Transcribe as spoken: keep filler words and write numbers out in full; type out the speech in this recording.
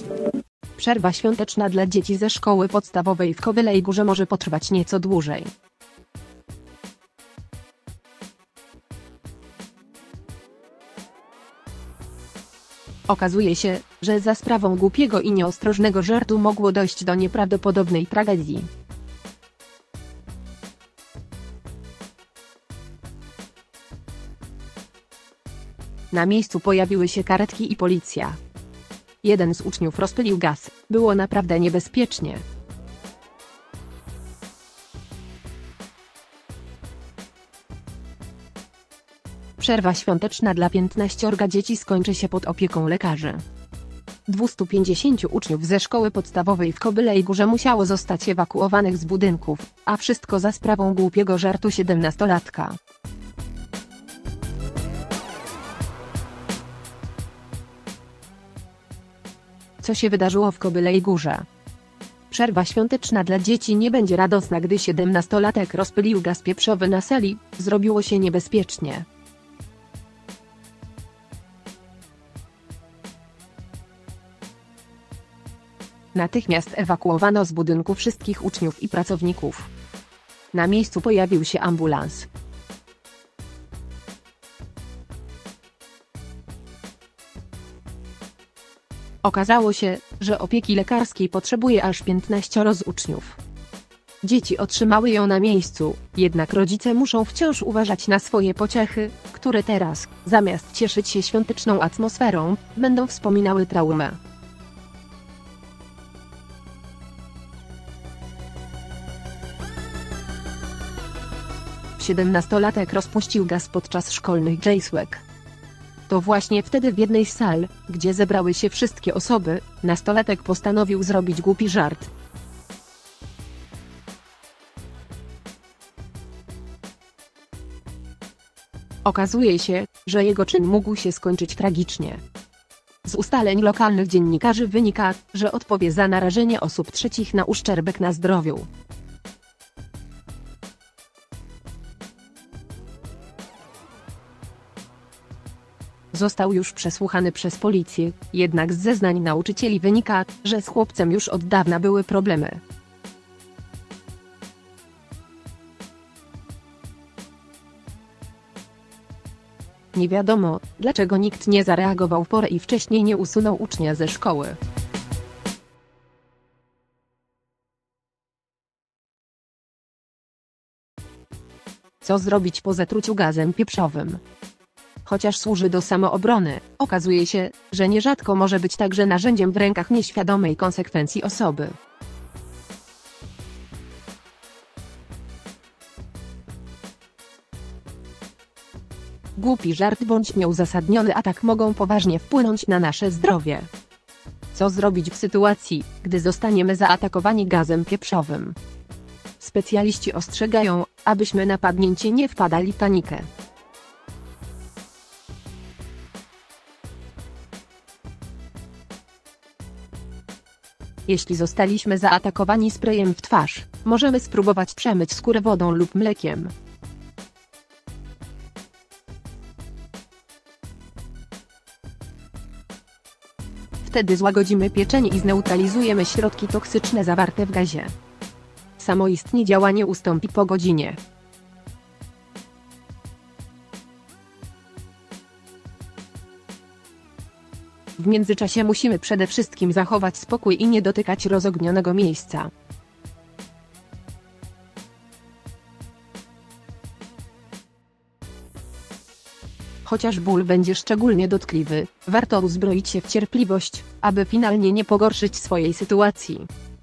Przerwa świąteczna dla dzieci ze szkoły podstawowej w Kobylej Górze może potrwać nieco dłużej. Okazuje się, że za sprawą głupiego i nieostrożnego żartu mogło dojść do nieprawdopodobnej tragedii. Na miejscu pojawiły się karetki i policja. Jeden z uczniów rozpylił gaz. Było naprawdę niebezpiecznie. Przerwa świąteczna dla piętnaściorga dzieci skończy się pod opieką lekarzy. dwustu pięćdziesięciu uczniów ze szkoły podstawowej w Kobylej Górze musiało zostać ewakuowanych z budynków, a wszystko za sprawą głupiego żartu siedemnastolatka. Co się wydarzyło w Kobylej Górze? Przerwa świąteczna dla dzieci nie będzie radosna, gdy siedemnastolatek rozpylił gaz pieprzowy na sali. Zrobiło się niebezpiecznie. Natychmiast ewakuowano z budynku wszystkich uczniów i pracowników. Na miejscu pojawił się ambulans. Okazało się, że opieki lekarskiej potrzebuje aż piętnaścioro z uczniów. Dzieci otrzymały ją na miejscu, jednak rodzice muszą wciąż uważać na swoje pociechy, które teraz, zamiast cieszyć się świąteczną atmosferą, będą wspominały traumę. siedemnastolatek rozpuścił gaz podczas szkolnych jajsłek. To właśnie wtedy w jednej z sal, gdzie zebrały się wszystkie osoby, nastolatek postanowił zrobić głupi żart. Okazuje się, że jego czyn mógł się skończyć tragicznie. Z ustaleń lokalnych dziennikarzy wynika, że odpowie za narażenie osób trzecich na uszczerbek na zdrowiu. Został już przesłuchany przez policję, jednak z zeznań nauczycieli wynika, że z chłopcem już od dawna były problemy. Nie wiadomo, dlaczego nikt nie zareagował w porę i wcześniej nie usunął ucznia ze szkoły. Co zrobić po zatruciu gazem pieprzowym? Chociaż służy do samoobrony, okazuje się, że nierzadko może być także narzędziem w rękach nieświadomej konsekwencji osoby. Głupi żart bądź nieuzasadniony atak mogą poważnie wpłynąć na nasze zdrowie. Co zrobić w sytuacji, gdy zostaniemy zaatakowani gazem pieprzowym? Specjaliści ostrzegają, abyśmy na padnięcie nie wpadali w panikę. Jeśli zostaliśmy zaatakowani sprayem w twarz, możemy spróbować przemyć skórę wodą lub mlekiem. Wtedy złagodzimy pieczenie i zneutralizujemy środki toksyczne zawarte w gazie. Samoistnie działanie ustąpi po godzinie. W międzyczasie musimy przede wszystkim zachować spokój i nie dotykać rozognionego miejsca. Chociaż ból będzie szczególnie dotkliwy, warto uzbroić się w cierpliwość, aby finalnie nie pogorszyć swojej sytuacji.